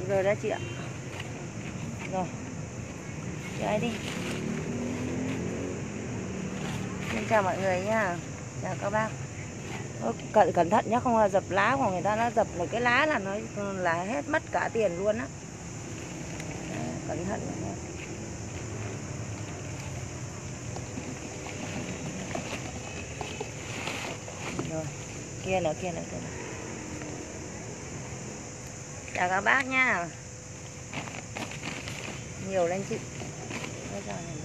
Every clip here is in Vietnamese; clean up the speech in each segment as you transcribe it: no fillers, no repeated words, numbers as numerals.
Được rồi đó chị ạ. Rồi, chạy đi. Xin chào mọi người nha. Chào các bác. Cẩn thận nhá, không là dập lá của người ta, nó dập một cái lá là nó là hết mất cả tiền luôn á. Cẩn thận nha. Rồi, kia nữa. Chào các bác nha. Nhiều lên chị. Bây giờ này.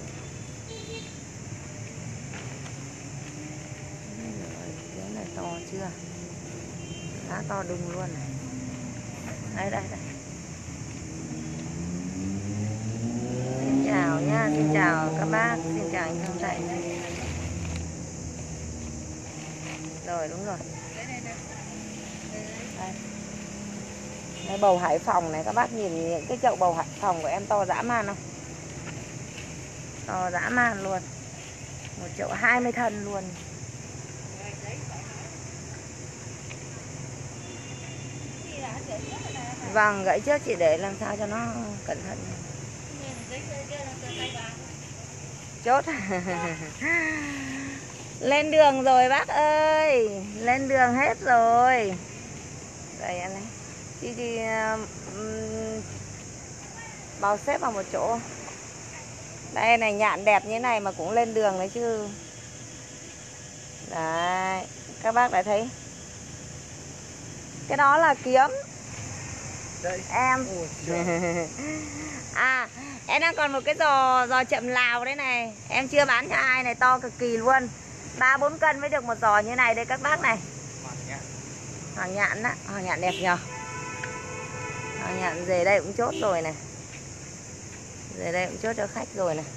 Cái này to chưa? Lá to đùng luôn này. Đây. Xin chào nha, xin chào các bác, xin chào anh Thông Thạnh. Rồi đúng rồi. Đây bầu Hải Phòng này, các bác nhìn những cái chậu bầu Hải Phòng của em to dã man không? To dã man luôn. Một chậu 20 thân luôn. Vâng, gãy trước chị để làm sao cho nó cẩn thận. Chốt. Lên đường rồi bác ơi. Lên đường hết rồi. Đây em này. Chị bao xếp vào một chỗ. Đây này, nhạn đẹp như này mà cũng lên đường đấy chứ. Đấy, các bác đã thấy. Cái đó là kiếm. Đây. Em. À, em đang còn một cái giò chậm Lào đấy này. Em chưa bán cho ai này, to cực kỳ luôn. 3-4 cân mới được một giò như này đây các bác này. Hoàng nhạn á, hoàng nhạn đẹp nhờ. Hoàng nhạn về đây cũng chốt rồi này. Về đây cũng chốt cho khách rồi này.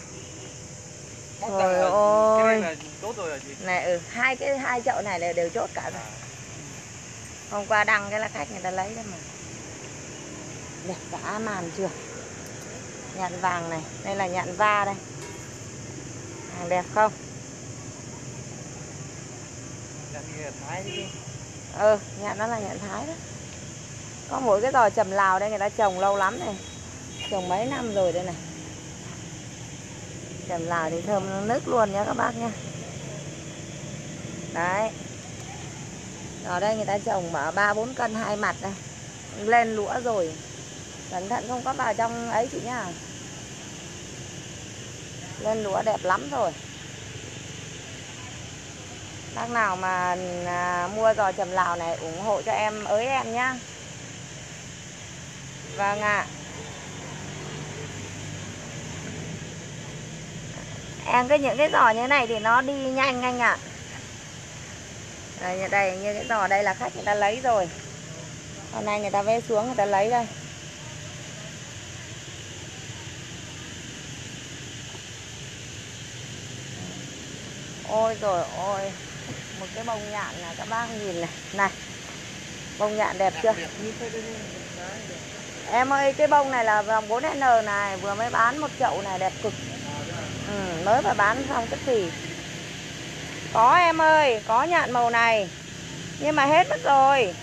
Trời ơi. Này hai chậu này đều chốt cả rồi. Hôm qua đăng cái là khách người ta lấy đấy mà. Đẹp dã man chưa? Nhạn vàng này, đây là nhạn va đây. Hàng đẹp không? Nhạn đó là nhạn Thái đó. Có mỗi cái giò chầm Lào đây người ta trồng lâu lắm này. Trồng mấy năm rồi đây này. Chầm Lào thì thơm nước luôn nha các bác nha. Đấy. Ở đây người ta trồng ở 3-4 cân hai mặt đây. Lên lũa rồi. Cẩn thận không có vào trong ấy chị nhá. Lên lũa đẹp lắm rồi. Bác nào mà mua giò chầm Lào này ủng hộ cho em ới em nhá. Vâng ạ. Em những cái giò như thế này thì nó đi nhanh anh ạ. Đây như cái giò đây là khách người ta lấy rồi. Hôm nay người ta về xuống người ta lấy đây. Ôi rồi ôi. Một cái bông nhạn này các bác nhìn này. Này. Bông nhạn đẹp chưa? Em ơi, cái bông này là dòng 4N này, vừa mới bán một chậu này đẹp cực. Mới phải bán xong tức thì. Có em ơi, có nhạn màu này. Nhưng mà hết mất rồi.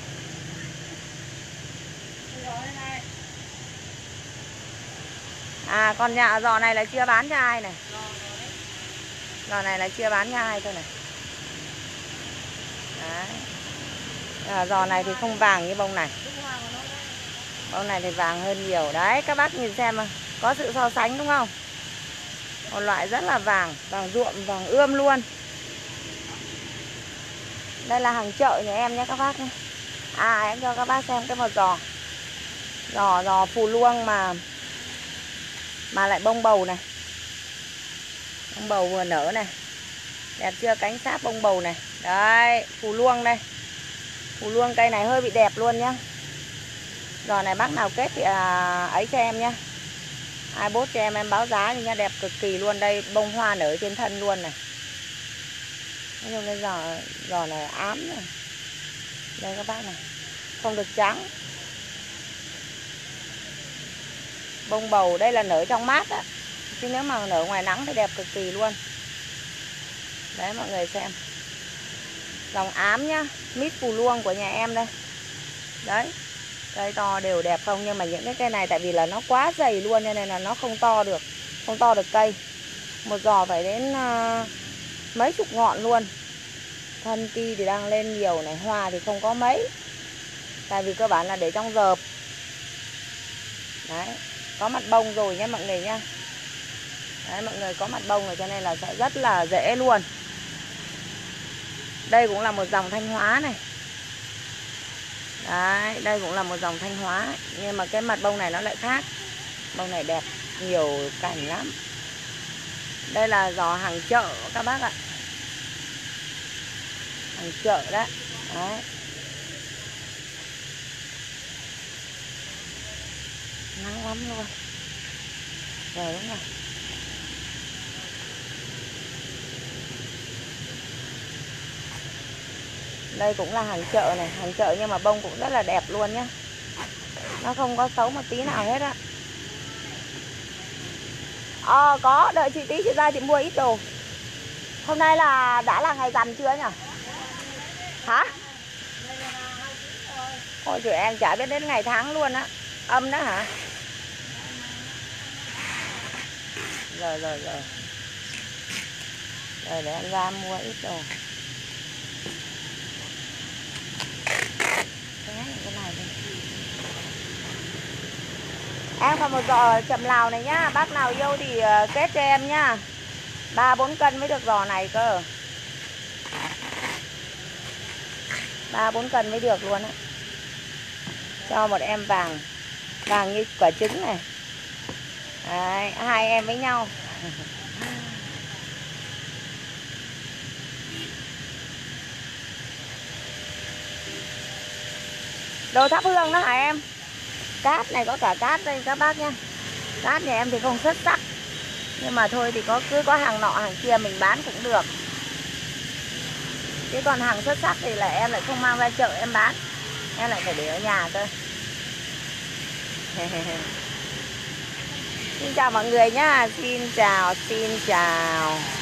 À, còn giò này là chưa bán cho ai này. Giò này là chưa bán cho ai thôi này. Đấy. Giò này thì không vàng như bông này. Bông này thì vàng hơn nhiều. Đấy, các bác nhìn xem có sự so sánh đúng không? Một loại rất là vàng, vàng ruộm, vàng ươm luôn. Đây là hàng chợ nhà em nhé các bác nhé. À, em cho các bác xem cái một giò. Giò phù luông mà lại bông bầu này. Bông bầu vừa nở này. Đẹp chưa? Cánh sáp bông bầu này. Đấy, phù luông đây. Phù luông cây này hơi bị đẹp luôn nhá. Giò này bác nào kết thì ấy cho em nhá. Ai bốt cho em báo giá đi nha, đẹp cực kỳ luôn. Đây bông hoa nở trên thân luôn này. Nói chung cái giò này ám này. Đây các bác này. Không được trắng. Bông bầu đây là nở trong mát á. Chứ nếu mà nở ngoài nắng thì đẹp cực kỳ luôn. Đấy mọi người xem. Dòng ám nhá. Mít phù luông của nhà em đây. Đấy. Cây to đều đẹp không, nhưng mà những cái cây này tại vì là nó quá dày luôn cho nên là nó không to được. Không to được cây. Một giò phải đến mấy chục ngọn luôn. Thân ti thì đang lên nhiều này, hoa thì không có mấy. Tại vì cơ bản là để trong dợp. Đấy, có mặt bông rồi nhé mọi người nhá. Đấy, mọi người có mặt bông rồi cho nên là sẽ rất là dễ luôn. Đây cũng là một dòng Thanh Hóa này. Đấy, đây cũng là một dòng Thanh Hóa. Nhưng mà cái mặt bông này nó lại khác. Bông này đẹp, nhiều cảnh lắm. Đây là giò hàng chợ các bác ạ. Hàng chợ đấy. Đấy. Nắng lắm luôn. Rồi đúng rồi. Đây cũng là hàng chợ này. Hàng chợ nhưng mà bông cũng rất là đẹp luôn nhá. Nó không có xấu một tí nào hết á. Có, đợi chị tí chị ra chị mua ít đồ. Hôm nay là đã là ngày rằm chưa nhỉ? Hả? Ôi trời, em chả biết đến ngày tháng luôn á. Âm đó hả? Rồi. Rồi để em ra mua ít đồ. Cái này đi. Em còn một giò chầm Lào này nhá. Bác nào yêu thì kết cho em nhá. 3-4 cân mới được giò này cơ. 3-4 cân mới được luôn á. Cho một em vàng. Vàng như quả trứng này. Đấy, hai em với nhau. Đồ thắp hương đó hả em? Cát này có cả cát đây các bác nhá. Cát nhà em thì không xuất sắc. Nhưng mà thôi thì cứ có hàng nọ hàng kia mình bán cũng được. Chứ còn hàng xuất sắc thì là em lại không mang ra chợ em bán. Em lại phải để ở nhà cơ. Xin chào mọi người nhá. Xin chào.